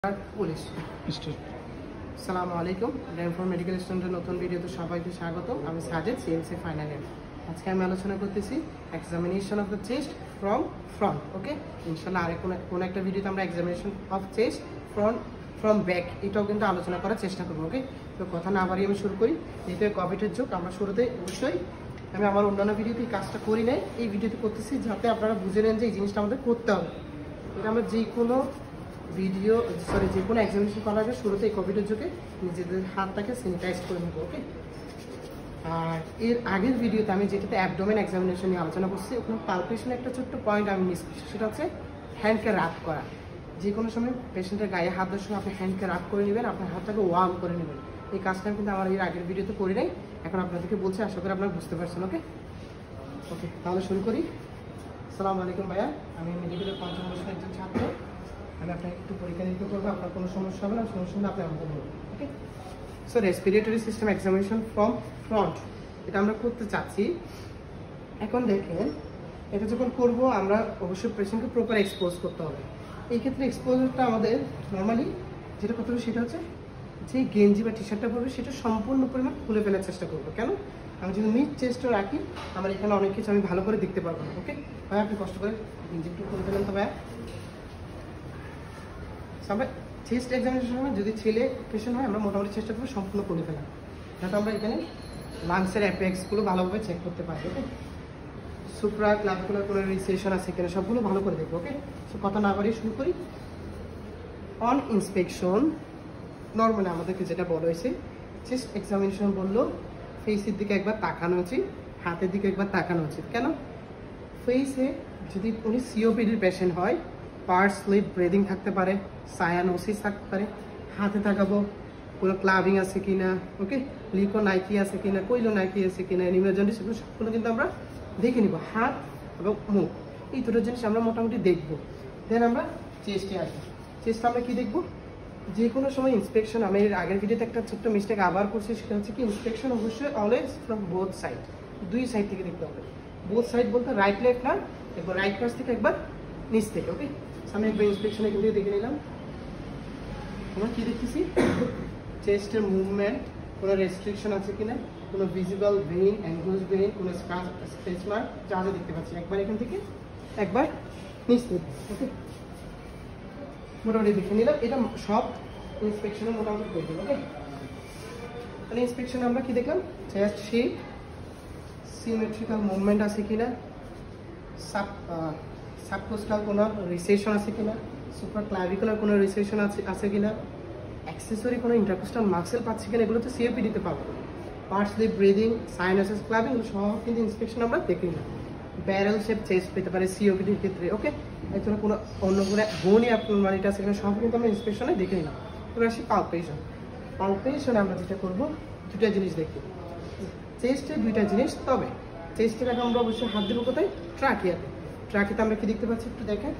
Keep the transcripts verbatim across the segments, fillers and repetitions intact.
আসসালামু আলাইকুম ড্যামফোর মেডিকেল স্টুডেন্টের নতুন ভিডিওতে সবাইকে স্বাগত। আমি সাজেদ, সিএমসি ফাইনাল ইয়ার। আজকে আমি আলোচনা করতেছি examination of the chest from front. Okay, ইনশাল্লাহ আরেক কোনো একটা ভিডিওতে আমরা examination of chest front from back এটাও কিন্তু আলোচনা করার চেষ্টা করবো। ওকে, তো কথা না বাড়িয়ে আমি শুরু করি। যেহেতু কোভিডের যুগ, আমরা শুরুতে অবশ্যই আমি আমার অন্যান্য ভিডিওতে এই কাজটা করি নাই, এই ভিডিওতে করতেছি যাতে আপনারা বুঝে নেন যে এই জিনিসটা আমাদের করতে হবে। এটা আমরা যে কোনো ভিডিও সরি যে কোনো এক্সামিনেশন করার আগে শুরুতে এই কোভিডের যুগে নিজেদের হাতটাকে স্যানিটাইজ করে নেবো। ওকে, আর এর আগের ভিডিওতে আমি যেটাতে অ্যাবডোমেন এক্সামিনেশন নিয়ে আলোচনা করছি, ওখানে পালপেশনের একটা ছোট্ট পয়েন্ট আমি মিস করছি, সেটা হচ্ছে হ্যান্ডকে রাব করা। যে কোনো সময় পেশেন্টের গায়ে হাত দেওয়ার সময় আপনি হ্যান্ডকে রাব করে নেবেন, আপনার হাতটাকে ওয়ার্ম করে নেবেন। এই কাজটা কিন্তু আমার এর আগের ভিডিওতে করি নাই, এখন আপনাদেরকে বলছি, আশা করি আপনারা বুঝতে পারছেন। ওকে ওকে তাহলে শুরু করি। আসসালামু আলাইকুম ভাইয়া, আমি মেডিকেলের পঞ্চম বর্ষের একজন ছাত্র। আমি আপনাকে একটু পরীক্ষা নিতে করবো, আপনার কোনো সমস্যা হবে না, সমস্যা হলে আপনি আমাকে বলবেন। Okay, so respiratory system examination from front এটা আমরা করতে চাচ্ছি। এখন দেখেন, এটা যখন করব আমরা অবশ্যই পেশেন্টকে প্রপার এক্সপোজ করতে হবে। এই ক্ষেত্রে এক্সপোজারটা আমাদের নর্মালি যেটা করতে হবে সেটা হচ্ছে যে গেঞ্জি বা টি শার্টটা পরবে সেটা সম্পূর্ণ পরিমাণ খুলে ফেলার চেষ্টা করবো। কেন? আমি যদি মিড চেস্টও রাখি আমার এখানে অনেক কিছু আমি ভালো করে দেখতে পারবো না। ওকে ভাই, আপনি কষ্ট করে গেঞ্জি একটু খুলে ফেলেন তো ভাইয়া। আমরা চেস্ট এক্সামিনেশন সময় যদি ছেলে পেশেন্ট হয় আমরা মোটামুটি চেষ্টা করবো সম্পূর্ণ করে ফেলা, যাতে আমরা এখানে লাংসের অ্যাপেক্সগুলো ভালোভাবে চেক করতে পারি। ওকে, সুপ্রা ক্লাভিকুলার কোনো রিসেশন আছে কিনা সবগুলো ভালো করে দেখবো। ওকে, সো কথা না বাড়িয়ে শুরু করি। অন ইন্সপেকশন নর্মালি আমাদেরকে যেটা বলা হয়েছে, চেস্ট এক্সামিনেশন বললো ফেসের দিকে একবার তাকানো উচিত, হাতের দিকে একবার তাকানো উচিত। কেন? ফেসে যদি উনি সিওপিডির পেশেন্ট হয়, পার্স স্লিপ ব্রিদিং থাকতে পারে, সায়ানোসিস থাকতে পারে, হাতে তাকাবো কোনো ক্লাভিং আছে কিনা, ওকে, লিকো নাইকি আছে কিনা, কৈলো নাইকি আছে কিনা, নিউরোজেন্টিস, সেগুলো সবগুলো কিন্তু আমরা দেখে নিব। হাত এবং মুখ এই দুটো জিনিস আমরা মোটামুটি দেখবো। দেন আমরা চেস্টে আসবো। চেস্টে আমরা কি দেখবো? যে কোনো সময় ইন্সপেকশন, আমি এর আগের ভিডিওতে একটা ছোট্ট মিস্টেক আবার করছি, সেটা হচ্ছে কি ইন্সপেকশন অবশ্যই অলওয়েজ ফ্রম বোথ সাইড, দুই সাইড থেকে দেখতে হবে। বোথ সাইড বলতে রাইট লেফট না, একবার রাইট পাশ থেকে একবার নিচ থেকে। ওকে, আমি একবার ইন্সপেকশনে কিন্তু দেখে নিলাম। আমরা কি দেখতেছি? চেস্টের মুভমেন্ট, কোনো রেস্ট্রিকশন আছে কিনা, কোনো ভিজিবল ভেইন, অ্যাঙ্গুলার ভেইন, কোনো স্পেস মার্ক যা যা দেখতে পাচ্ছি, একবার এখান থেকে একবার নিচ থেকে। ওকে, মোটামুটি দেখে নিলাম। এটা সব ইন্সপেকশনে মোটামুটি করে দেবো। ওকে, তাহলে ইন্সপেকশনে আমরা কি দেখলাম? চেস্ট শেপ, সিমেট্রিক্যাল মুভমেন্ট আছে কিনা, সাব সাবকোস্টাল কোনো রিসেশন আছে কিনা, সুপার ক্লাভিকুলার কোনো রিসেশন আছে আছে কিনা, অ্যাক্সেসরি কোনো ইন্টারকোস্টাল মাসেল পাচ্ছি কিনা, এগুলো তো সিওপি দিতে পারবো। Pursed lip breathing, cyanosis, clubbing, এগুলো সব কিন্তু ইন্সপেকশন আমরা দেখি না। ব্যারেল শেপ চেস্ট পেতে পারে সিওপিডির ক্ষেত্রে। ওকে, এর জন্য কোনো অন্য কোনো বোনই আপনার এটা সেখানে সব কিন্তু আমরা ইন্সপেকশনে দেখে নিলাম। এবার আসি পালপেশন। পালপেশনে আমরা যেটা করবো, দুটা জিনিস দেখি চেস্টে, দুইটা জিনিস। তবে চেস্টের আগে আমরা অবশ্যই হাত দেবো কোথায়? ট্রাকিয়াতে। ট্রাকিতে আমরা কি দেখতে পাচ্ছি একটু দেখেন,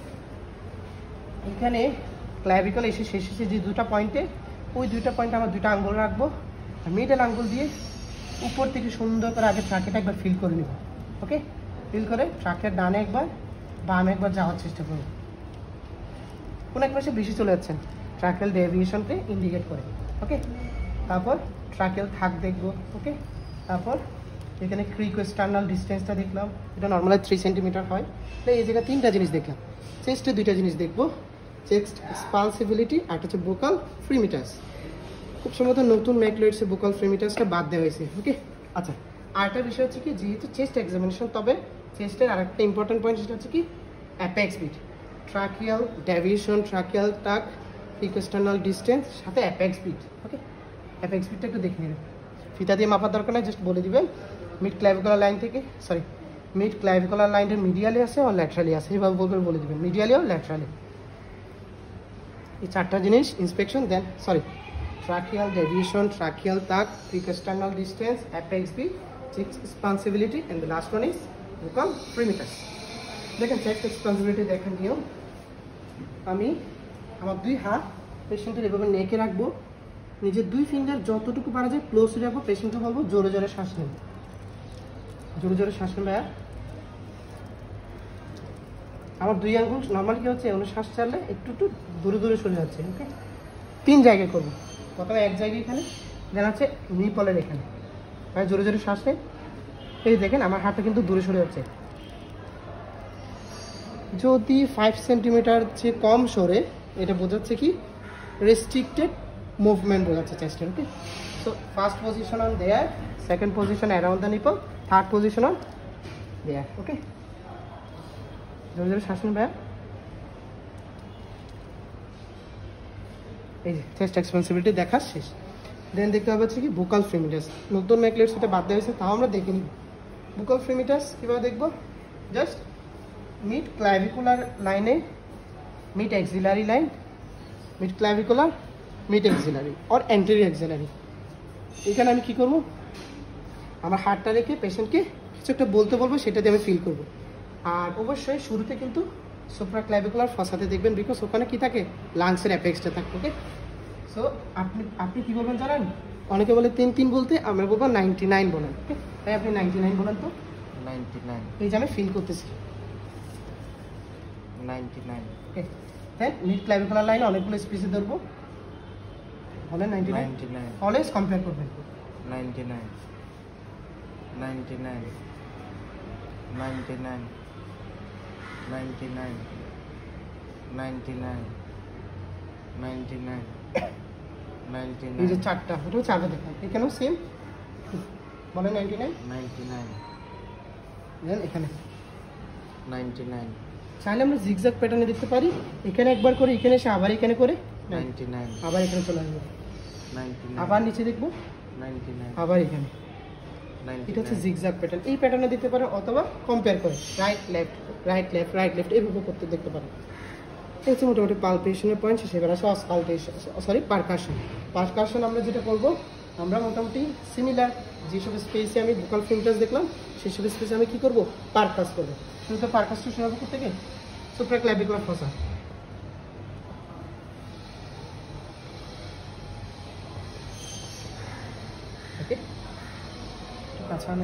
এখানে ক্লাভিকল এসে শেষ এসে যে দুটা পয়েন্টে, ওই দুইটা পয়েন্টে আমরা দুইটা আঙ্গুল রাখবো, মিডল আঙ্গুল দিয়ে উপর থেকে সুন্দর করে আগে ট্রাকেটা একবার ফিল করে নেব। ওকে, ফিল করে ট্রাকের ডানে একবার বামে একবার যাওয়ার চেষ্টা করব। কোনো এক পাশে বেশি চলে যাচ্ছেন, ট্রাকেল ডেভিয়েশনকে ইন্ডিকেট করে। ওকে, তারপর ট্রাকেল থাক দেখবো। ওকে, তারপর এখানে ক্রিকোস্টার্নাল ডিস্টেন্সটা দেখলাম, এটা নর্মালি থ্রি সেন্টিমিটার হয়। তাহলে এই জায়গায় তিনটা জিনিস দেখলাম। চেস্টে দুইটা জিনিস দেখবো, চেস্ট এক্সপালসিবিলিটি আর হচ্ছে বোকাল ফ্রিমিটাস। খুব সম্ভবত নতুন ম্যাকলোয়েডসে বোকাল ফ্রিমিটাসটা বাদ দেওয়া হয়েছে। ওকে, আচ্ছা, আরেকটা বিষয় হচ্ছে কি, যেহেতু চেস্ট এক্সামিনেশন, তবে চেস্টের আরেকটা ইম্পর্টেন্ট পয়েন্ট সেটা হচ্ছে কি apex beat, tracheal deviation, tracheal tug, cricosternal distance, সাথে অ্যাপেক্স বিট। ওকে, অ্যাপেক্স বিটটা একটু দেখে নেবেন, ফিতা দিয়ে মাপার দরকার নাই, জাস্ট বলে দিবেন মিড ক্লাভিকুলার লাইন থেকে, সরি মিড ক্লাভিকুলার লাইনের মিডিয়ালি আছে আর ল্যাটারালি আছে, এইভাবে বলবেন, বলে দিবেন মিডিয়ালি আর ল্যাটারালি। এই চারটা জিনিস inspection. Then sorry tracheal deviation, tracheal tug, cricosternal distance, apex beat, chest expansibility, and the last one is vocal fremitus. দেখেন চেস্ট এক্সপান্সিবিলিটি দেখেন নিয়ম, আমি আমার দুই হাত পেশেন্টের এভাবে নেকে রাখবো, নিজের দুই ফিঙ্গার যতটুকু পারা যায় ক্লোজ রাখবো, পেশেন্টকে বলবো জোরে জোরে শ্বাস নেন, জোরে জোরে শ্বাস নেন ভাইয়া। আমার দুই আঙ্গুল নর্মালি কি হচ্ছে অনু শ্বাস ছাড়লে একটু একটু দূরে দূরে সরে যাচ্ছে। ওকে, তিন জায়গায় করবো। প্রথমে এক জায়গায় এখানে, দেন হচ্ছে নিপলের এখানে, মানে জোরে জোরে শ্বাস নেই। এই দেখেন আমার হাতটা কিন্তু দূরে সরে যাচ্ছে। যদি ফাইভ সেন্টিমিটার চেয়ে কম সরে, এটা বোঝাচ্ছে কি রেস্ট্রিক্টেড মুভমেন্ট বোঝাচ্ছে চেস্টের। Okay, so first position on there, second position around the nipple, third position on there. Okay, জোরে জোরে শ্বাস নিন ভাইয়া। এই যে চেস্ট এক্সপেন্সিবিলিটি দেখা শেষ। দেন দেখতে হবে হচ্ছে কি বুকাল ফ্রেমিটাস। নতুন ম্যাকলেট সেটা বাদ দেওয়া হয়েছে, তাও আমরা দেখে নিব। বুকাল ফ্রেমিটাস কীভাবে দেখবো? জাস্ট মিড ক্লাভিকুলার লাইনে, mid axillary line, mid clavicular, mid axillary or anterior axillary. এখানে আমি কী করবো? আমার হাতটা রেখে পেশেন্টকে কিছু একটা বলতে বলবো, সেটা দিয়ে আমি ফিল করবো। আর অবশ্যই শুরুতে কিন্তু সুপ্রা ক্লাভিকুলার ফসাতে দেখবেন, বিকজ ওখানে কী থাকে, লাংসের অ্যাপেক্সটা থাকে। ওকে, সো আপনি আপনি কী বলবেন জানেন? অনেকে বলে তিন তিন বলতে, আমরা বলবো নাইনটি নাইন বলেন। ওকে, তাই আপনি নাইনটি নাইন বলেন তো। Ninety nine. এই যে আমি ফিল করতেছি নাইনটি নাইন। ওকে, হ্যাঁ, মিড ক্লাভিকুলার লাইনে অনেকগুলো স্পেসে ধরবো, বলেন ninety nine. Ninety nine. Always compare করবেন। Ninety nine. Ninety nine. Ninety nine. Ninety nine. Ninety nine. Ninety nine. Ninety এই যে নাইন। চারটা, ওটাও চারটা দেখেন, এখানেও সেম, বলেন ninety nine. Ninety nine. Then এখানে নাইনটি নাইন। চাইলে আমরা জিগজ্যাগ প্যাটার্নে দেখতে পারি, এখানে একবার করে, এখানে এসে আবার এখানে করে, নাইনটি নাইন। আবার এখানে চলে আসবো, নাইনটি নাইন। আবার নিচে দেখবো, নাইনটি নাইন। আবার এখানে। এটা হচ্ছে জিগজ্যাগ প্যাটার্ন। এই প্যাটার্নে দেখতে পারেন, অথবা কম্পেয়ার করে right left, right left, right left, এইভাবে করতে দেখতে পারেন। এই হচ্ছে মোটামুটি পালপেশনের পয়েন্ট। সেবার আসে অসকালটেশন, সরি পারকাশন। পারকাশন আমরা যেটা করবো, আমরা মোটামুটি সিমিলার যেসব স্পেসে আমি ভোকাল ফিল্টার্স দেখলাম, সেসব স্পেসে আমি কী করবো, পারকাস করবো। শুরুতে পারকাসটা শোনাবো কোথেকে? Supra clavicular ফসা। ওকে, আচ্ছা, না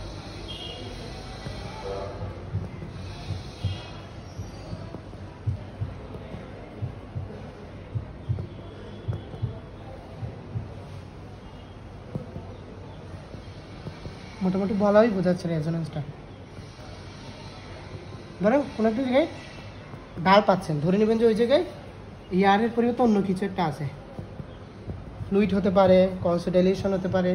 মোটামুটি ভালোই বোঝাচ্ছে রেজোনেন্সটা। ধরেন কোনো একটা জায়গায় ডাল পাচ্ছেন, ধরে নেবেন যে ওই জায়গায় ইয়ারের পরিবর্তে অন্য কিছু একটা আছে। ফ্লুইড হতে পারে, কনসোডাইলেশন হতে পারে,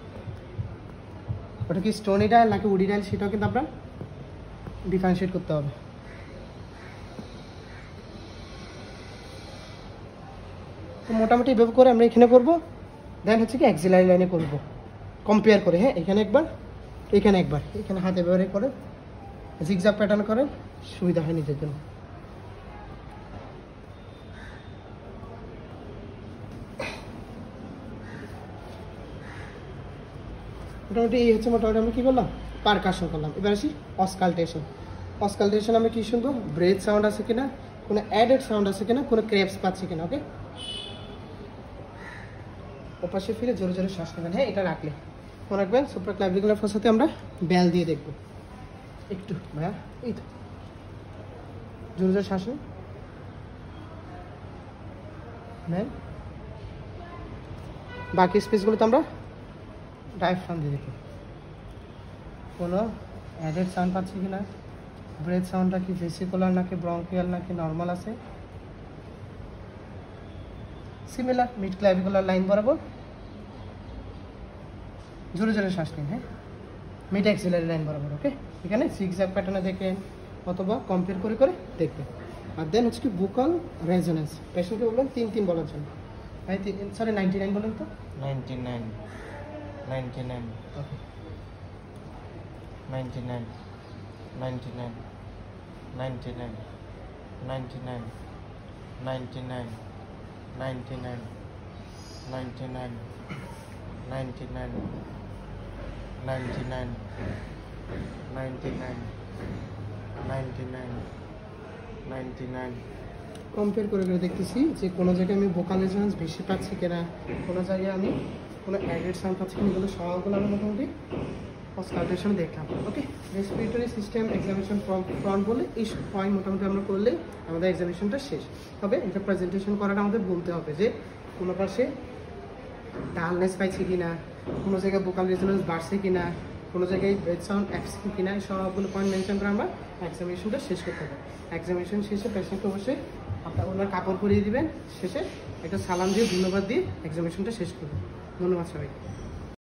ওটা কি স্টোনি ডায়াল নাকি উডি ডায়াল, সেটাও কিন্তু আপনার ডিফারেন্সিয়েট করতে হবে। তো মোটামুটি এভাবে করে আমরা এখানে করবো। দেন হচ্ছে কি অ্যাক্সিলারি লাইনে করবো কম্পেয়ার করে। হ্যাঁ, এখানে একবার, এখানে একবার, এখানে হাতে ব্যবহার করে জিগজ্যাগ প্যাটার্ন করেন, সুবিধা হয় নিজের জন্য। মোটামুটি এই হচ্ছে মোটামুটি আমরা কী করলাম, পারকাশন করলাম। এবার আসি অসকালটেশন। অসকালটেশন আমি কী শুনবো, ব্রেথ সাউন্ড আছে কিনা, কোনো অ্যাডেড সাউন্ড আছে কিনা, কোনো ক্রেপস পাচ্ছি কিনা। ওকে, ওপাশে ফিরে জোরে জোরে শ্বাস নেবেন। হ্যাঁ, এটা রাখলে মনে রাখবেন সুপ্রা ক্লাভিকুলার ফসাতে আমরা বেল দিয়ে দেখবো। একটু ভাইয়া, এই তো জোরে জোরে শ্বাস নেন। বাকি স্পেসগুলোতে আমরা ডায়াফ্রাম দিয়ে দেখি কোনো অ্যাডেড সাউন্ড পাচ্ছি কি না, ব্রেথ সাউন্ডটা কি ভেসিকুলার নাকি ব্রঙ্কিয়াল নাকি নর্মাল আছে। সিমিলার মিড ক্লাভিকুলার লাইন বরাবর জোরে জোরে শ্বাস নিন। হ্যাঁ, মিড অ্যাক্সিলারি লাইন বরাবর। ওকে, এখানে জিগজ্যাগ প্যাটার্নে দেখেন অথবা কম্পেয়ার করে করে দেখবেন। আর দেন হচ্ছে কি বুকাল রেজোনেন্স। পেশেন্টকে বলবেন তিন তিন বলার জন্য। ভাই সরি নাইনটি নাইন বলেন তো। Ninety nine. Ninety nine. Okay, ninety nine. Ninety nine. Ninety nine. Ninety nine. Ninety nine. Ninety nine. Ninety nine. Ninety nine. Ninety nine. Ninety nine. Ninety nine. Ninety nine. Compare করে করে দেখতেছি যে কোনো জায়গায় আমি vocal resonance বেশি পাচ্ছি কিনা, কোনো জায়গায় আমি কোনো অ্যাডেড সাউন্ড পাচ্ছি কিনা। এগুলো সবগুলো আমি মোটামুটি অসকালটেশন দেখলাম। Okay, respiratory system examination from front বলে এই পয়েন্ট মোটামুটি আমরা করলে আমাদের এক্সামিনেশনটা শেষ হবে। এটা প্রেজেন্টেশন করাটা আমাদের বলতে হবে যে কোনো পাশে ডালনেস পাইছে কিনা, কোনো জায়গায় ভোকাল রেজোনেন্স বাড়ছে কিনা, কোনো জায়গায় ব্রেথ সাউন্ড অ্যাবসেন্ট কিনা, এই সবগুলো পয়েন্ট মেনশন করে আমরা এক্সামিনেশনটা শেষ করতে হবে। এক্সামিনেশন শেষে পেশেন্টকে অবশ্যই আপনার ওনার কাপড় পরিয়ে দিবেন, শেষে একটা সালাম দিয়ে ধন্যবাদ দিয়ে এক্সামিনেশনটা শেষ করবেন। ধন্যবাদ সবাই।